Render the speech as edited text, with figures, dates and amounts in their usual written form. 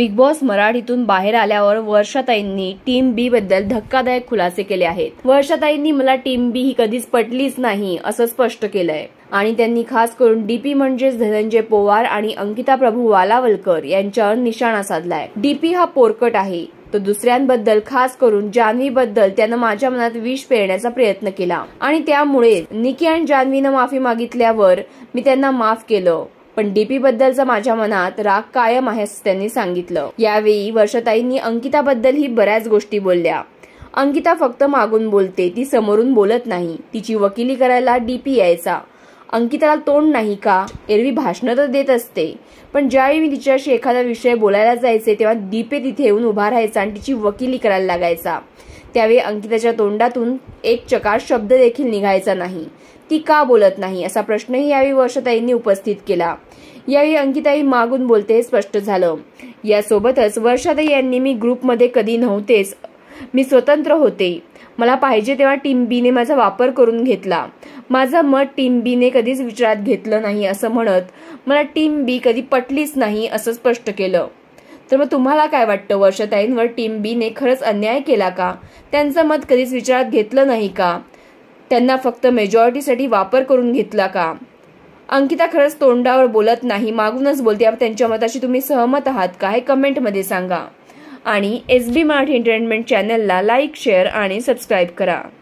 Big boss मराठीतून बाहेर आल्यावर वर्षाताईंनी टीम बी बद्दल धक्कादायक खुलासे केले आहेत। वर्षाताईंनी मला टीम बी ही कधीच पटलीच नाही असं स्पष्ट केलंय आणि त्यांनी खास करून डीपी म्हणजेच धनंजय पोवार आणि अंकिता प्रभू वालावलकर यांच्यावर निशाणा साधलाय। डीपी हा पोरकट आहे, तो दुसऱ्यांबद्दल खास करून जान्हवीबद्दल त्यानं माझ्या मनात विष पेरण्याचा प्रयत्न केला आणि त्यामुळे निकी आणि जान्हवीनं माफी मागितल्यावर मी त्यांना माफ केलं, पण डीपी बद्दलचा माझ्या मनात राग कायम आहे असं त्यांनी सांगितलं। यावेळी वर्षाताईंनी अंकिताबद्दल ही बऱ्याच गोष्टी बोलल्या। अंकिता फक्त मागून बोलते, ती समोरून बोलत नाही। तिची वकिली करायला डीपी यायचा। अंकिताला तोंड नाही का? एरवी भाषणं तर देत असते, पण ज्यावेळी मी तिच्याशी एखादा विषय बोलायला जायचे तेव्हा दीपे तिथे येऊन उभा राहायचा आणि तिची वकिली करायला लागायचा। त्यावेळी अंकिताच्या तोंडातून एक चकार शब्द देखील निघायचा नाही। ती का बोलत नाही असा प्रश्नही यावेळी वर्षाताईंनी उपस्थित केला। यावेळी अंकिताई मागून बोलते हे स्पष्ट झालं। यासोबतच वर्षाताई यांनी मी ग्रुपमध्ये कधी नव्हतेच, मी स्वतंत्र होते, मला पाहिजे तेव्हा टीम बी ने माझा वापर करून घेतला, माझं मत टीम बी ने कधीच विचारात घेतलं नाही असं म्हणत मला टीम बी कधी पटलीच नाही असं स्पष्ट केलं। तर मग तुम्हाला काय वाटतं, वर्षाताईंवर टीम बी ने खरंच अन्याय केला का? त्यांचं मत कधीच विचारात घेतलं नाही का? त्यांना फक्त मेजॉरिटीसाठी वापर करून घेतला का? अंकिता खरंच तोंडावर बोलत नाही, मागूनच बोलते, त्यांच्या मताशी तुम्ही सहमत आहात का? हे कमेंटमध्ये सांगा आणि SB मराठी एंटरटेनमेंट चॅनलला लाईक, शेअर आणि सबस्क्राईब करा।